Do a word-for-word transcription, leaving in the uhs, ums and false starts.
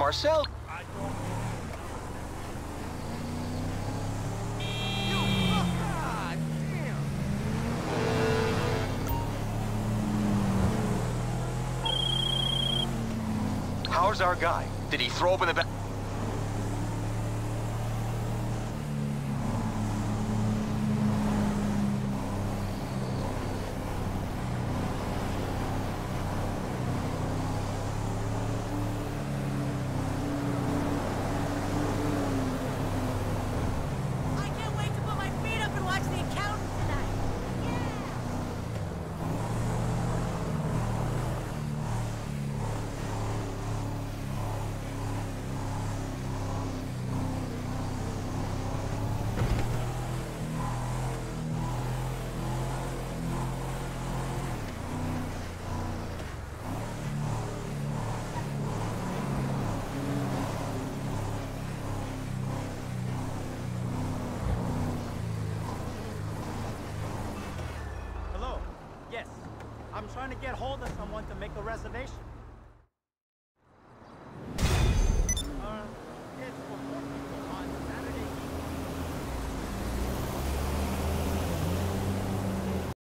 Marcel. I don't... How's our guy? Did he throw open the back? Yes, I'm trying to get hold of someone to make a reservation.